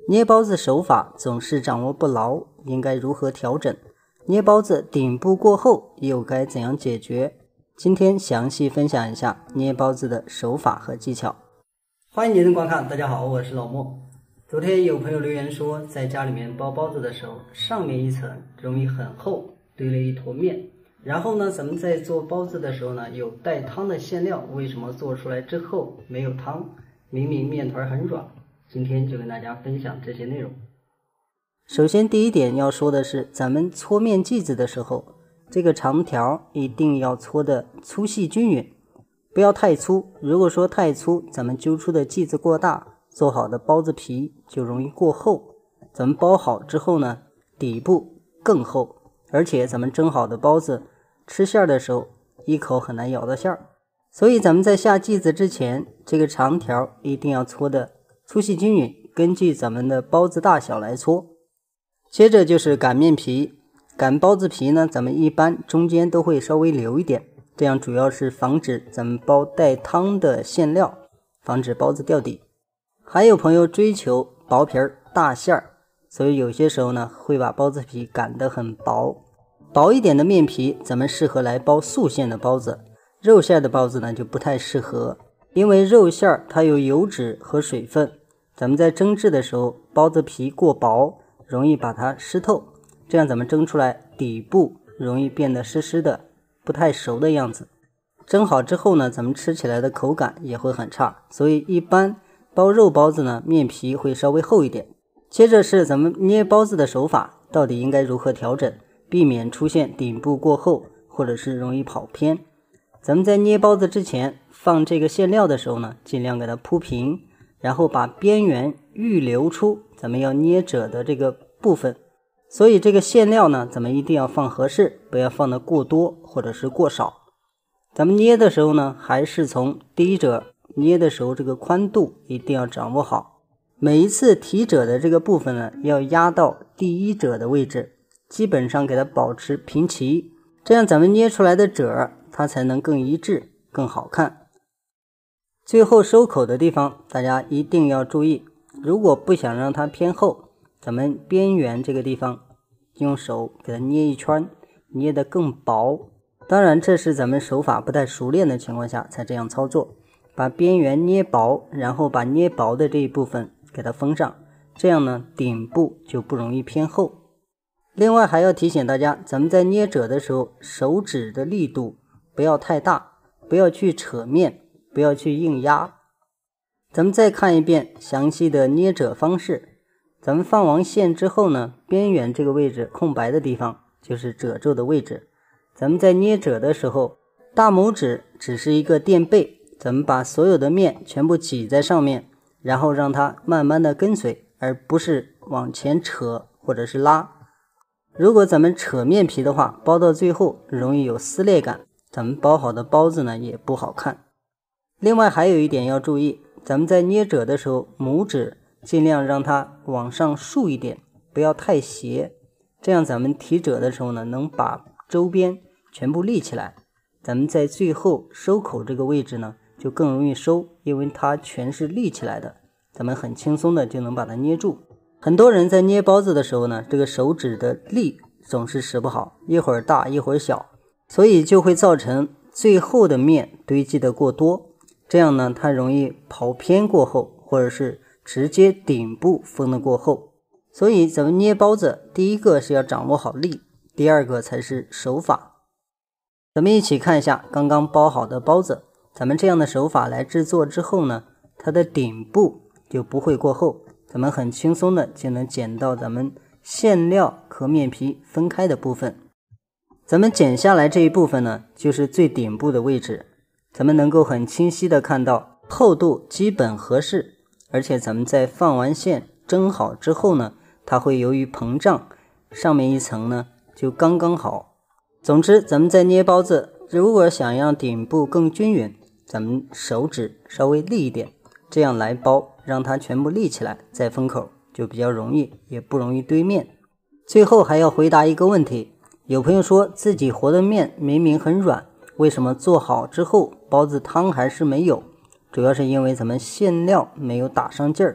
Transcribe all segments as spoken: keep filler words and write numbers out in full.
捏包子手法总是掌握不牢，应该如何调整？捏包子顶部过厚又该怎样解决？今天详细分享一下捏包子的手法和技巧。欢迎您的观看，大家好，我是老莫。昨天有朋友留言说，在家里面包包子的时候，上面一层容易很厚，堆了一坨面。然后呢，咱们在做包子的时候呢，有带汤的馅料，为什么做出来之后没有汤？明明面团很软。今天就跟大家分享这些内容。首先第一点要说的是，咱们搓面剂子的时候，这个长条一定要搓的粗细均匀，不要太粗。如果说太粗，咱们揪出的剂子过大，做好的包子皮就容易过厚。咱们包好之后呢，底部更厚，而且咱们蒸好的包子吃馅的时候，一口很难咬到馅儿。所以咱们在下剂子之前，这个长条一定要搓的粗细均匀，根据咱们的包子大小来搓。接着就是擀面皮，擀包子皮呢，咱们一般中间都会稍微留一点，这样主要是防止咱们包带汤的馅料，防止包子掉底。还有朋友追求薄皮儿大馅儿，所以有些时候呢，会把包子皮擀得很薄。薄一点的面皮，咱们适合来包素馅的包子，肉馅的包子呢就不太适合。因为肉馅儿它有油脂和水分，咱们在蒸制的时候，包子皮过薄，容易把它湿透，这样咱们蒸出来底部容易变得湿湿的，不太熟的样子。蒸好之后呢，咱们吃起来的口感也会很差，所以一般包肉包子呢，面皮会稍微厚一点。接着是咱们捏包子的手法，到底应该如何调整，避免出现顶部过厚，或者是容易跑偏。咱们在捏包子之前放这个馅料的时候呢，尽量给它铺平，然后把边缘预留出咱们要捏褶的这个部分。所以这个馅料呢，咱们一定要放合适，不要放得过多或者是过少。咱们捏的时候呢，还是从第一褶捏的时候，这个宽度一定要掌握好。每一次提褶的这个部分呢，要压到第一褶的位置，基本上给它保持平齐，这样咱们捏出来的褶它才能更一致更好看。最后收口的地方大家一定要注意，如果不想让它偏厚，咱们边缘这个地方用手给它捏一圈，捏得更薄。当然这是咱们手法不太熟练的情况下才这样操作，把边缘捏薄，然后把捏薄的这一部分给它封上，这样呢顶部就不容易偏厚。另外还要提醒大家，咱们在捏褶的时候，手指的力度不要太大，不要去扯面，不要去硬压。咱们再看一遍详细的捏褶方式。咱们放完馅之后呢，边缘这个位置空白的地方就是褶皱的位置。咱们在捏褶的时候，大拇指只是一个垫背，咱们把所有的面全部挤在上面，然后让它慢慢的跟随，而不是往前扯或者是拉。如果咱们扯面皮的话，包到最后容易有撕裂感，咱们包好的包子呢也不好看。另外还有一点要注意，咱们在捏褶的时候，拇指尽量让它往上竖一点，不要太斜，这样咱们提褶的时候呢，能把周边全部立起来。咱们在最后收口这个位置呢，就更容易收，因为它全是立起来的，咱们很轻松的就能把它捏住。很多人在捏包子的时候呢，这个手指的力总是使不好，一会儿大一会儿小，所以就会造成最后的面堆积的过多，这样呢它容易跑偏过厚，或者是直接顶部封得过厚。所以咱们捏包子，第一个是要掌握好力，第二个才是手法。咱们一起看一下刚刚包好的包子，咱们这样的手法来制作之后呢，它的顶部就不会过厚，咱们很轻松的就能剪到咱们馅料和面皮分开的部分。咱们剪下来这一部分呢，就是最顶部的位置，咱们能够很清晰的看到厚度基本合适，而且咱们在放完馅蒸好之后呢，它会由于膨胀，上面一层呢就刚刚好。总之咱们在捏包子，如果想让顶部更均匀，咱们手指稍微立一点，这样来包，让它全部立起来再封口就比较容易，也不容易堆面。最后还要回答一个问题，有朋友说自己和的面明明很软，为什么做好之后包子汤还是没有？主要是因为咱们馅料没有打上劲儿，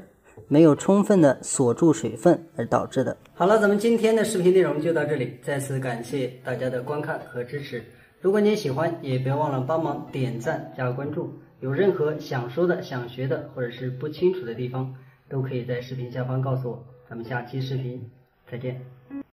没有充分的锁住水分而导致的。好了，咱们今天的视频内容就到这里，再次感谢大家的观看和支持。如果你喜欢，也别忘了帮忙点赞加关注。有任何想说的、想学的，或者是不清楚的地方，都可以在视频下方告诉我。咱们下期视频再见。